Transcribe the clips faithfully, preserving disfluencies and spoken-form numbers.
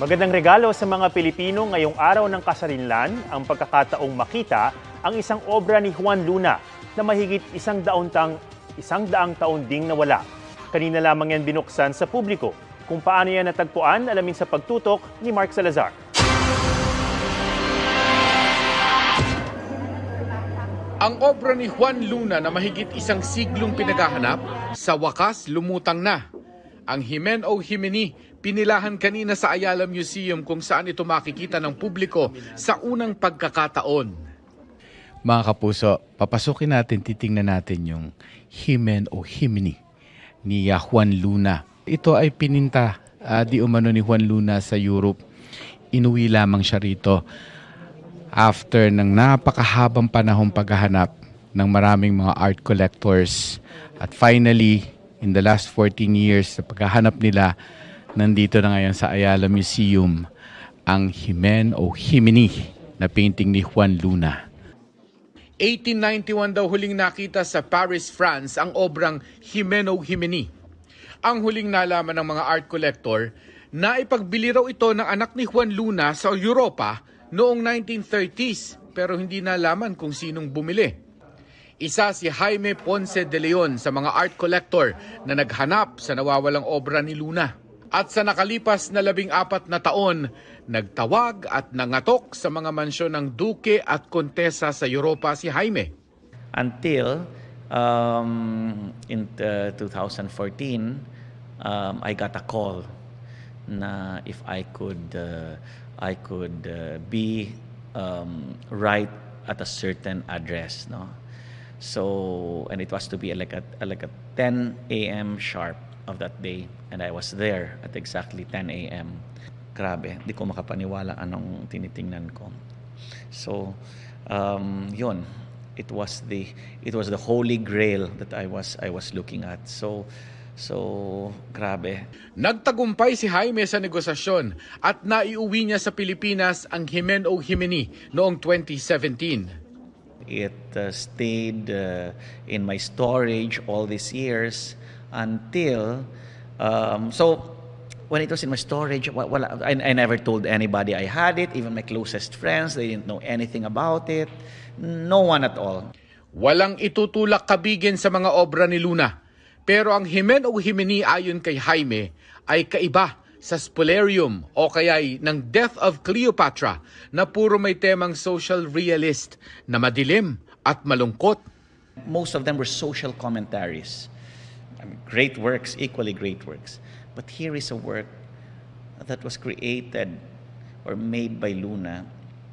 Magandang regalo sa mga Pilipino ngayong araw ng kasarinlan ang pagkakataong makita ang isang obra ni Juan Luna na mahigit isang daang taong, isang daang taon ding nawala. Kanina lamang yan binuksan sa publiko. Kung paano yan natagpuan, alamin sa pagtutok ni Mark Salazar. Ang obra ni Juan Luna na mahigit isang siglong pinaghahanap, sa wakas lumutang na. Ang Jimen o Jimeni, pinilahan kanina sa Ayala Museum kung saan ito makikita ng publiko sa unang pagkakataon. Mga kapuso, papasukin natin, titingnan natin yung Jimen o Jimeni ni Juan Luna. Ito ay pininta uh, di umano ni Juan Luna sa Europe. Inuwi lamang siya rito after ng napakahabang panahong paghahanap ng maraming mga art collectors. At finally, in the last fourteen years sa paghahanap nila, nandito na ngayon sa Ayala Museum ang Jimen o Jimeni na painting ni Juan Luna. eighteen ninety-one daw huling nakita sa Paris, France ang obrang Jimen o Jimeni. Ang huling nalaman ng mga art collector na ipagbili raw ito ng anak ni Juan Luna sa Europa noong nineteen thirties pero hindi nalaman kung sinong bumili. Isa si Jaime Ponce de Leon sa mga art collector na naghanap sa nawawalang obra ni Luna. At sa nakalipas na labing apat na taon, nagtawag at nangatok sa mga mansyon ng Duke at Kontesa sa Europa si Jaime. Until um, in uh, two thousand fourteen, um, I got a call na if I could, uh, I could uh, be um, right at a certain address, no? So, and it was to be like at like at ten A M sharp of that day, and I was there at exactly ten A M Grabe, di ko makapaniwala anong tinitingnan ko. So, um, yun, it was the it was the holy grail that I was I was looking at. So, so grabe. Nagtagumpay si Jaime sa negosasyon at naiuwi niya sa Pilipinas ang Jimen o Jimeni noong twenty seventeen. It uh, stayed uh, in my storage all these years until, um, so when it was in my storage, wala, I, I never told anybody I had it, even my closest friends, they didn't know anything about it, no one at all. Walang itutulak kabigin sa mga obra ni Luna, pero ang Jimen o Jimeni ayon kay Jaime ay kaiba sa Spolarium o kaya'y ng Death of Cleopatra na puro may temang social realist na madilim at malungkot. Most of them were social commentaries. I mean, great works, equally great works. But here is a work that was created or made by Luna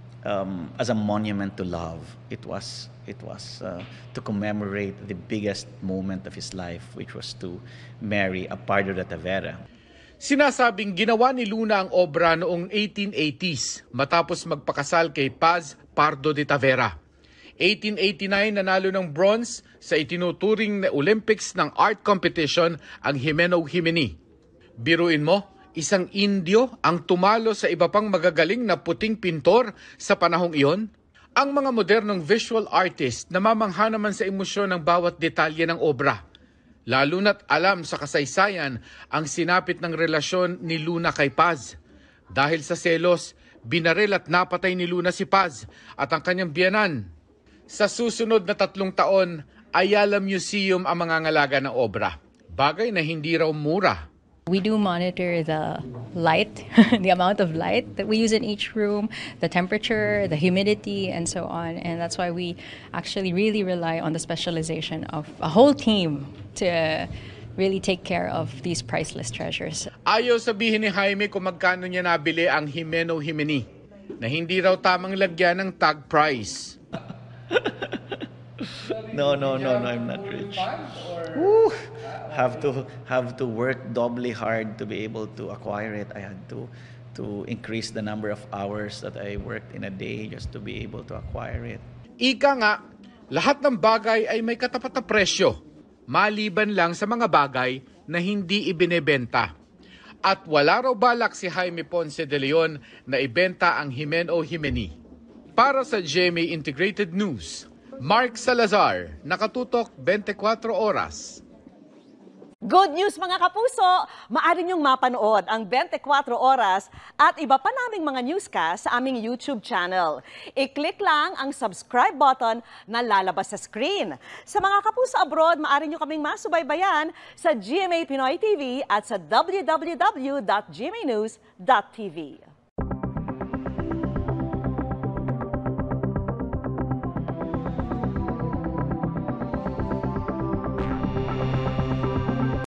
um, as a monument to love. It was, it was uh, to commemorate the biggest moment of his life, which was to marry a Pardo de Tavera. Sinasabing ginawa ni Luna ang obra noong eighteen eighties matapos magpakasal kay Paz Pardo de Tavera. eighteen eighty-nine nanalo ng bronze sa itinuturing na Olympics ng art competition ang Jimen o Jimeni. Biruin mo, isang Indio ang tumalo sa iba pang magagaling na puting pintor sa panahong iyon? Ang mga modernong visual artist namamangha naman sa emosyon ng bawat detalye ng obra. Lalo na't alam sa kasaysayan ang sinapit ng relasyon ni Luna kay Paz. Dahil sa selos, binaril at napatay ni Luna si Paz at ang kanyang biyanan. Sa susunod na tatlong taon, Ayala Museum ang mangangalaga ng obra. Bagay na hindi raw mura. We do monitor the light, the amount of light that we use in each room, the temperature, the humidity, and so on. And that's why we actually really rely on the specialization of a whole team to really take care of these priceless treasures. Ayaw sabihin ni Jaime kung magkano niya nabili ang Jimen o Jimeni, na hindi raw tamang lagyan ng tag price. No, no, no, no, I'm not rich. Woo! Have to have to work doubly hard to be able to acquire it. I had to to increase the number of hours that I worked in a day just to be able to acquire it. Ika nga, lahat ng bagay ay may katapat na presyo, maliban lang sa mga bagay na hindi ibinebenta. At wala raw balak si Jaime Ponce de Leon na ibenta ang Jimen o Jimeni. Para sa G M A Integrated News, Mark Salazar, nakatutok twenty-four oras. Good news mga kapuso! Maaari niyong mapanood ang twenty-four oras at iba pa naming mga newscast sa aming YouTube channel. I-click lang ang subscribe button na lalabas sa screen. Sa mga kapuso abroad, maaari niyo kaming masubaybayan sa G M A Pinoy T V at sa w w w dot g m a news dot t v.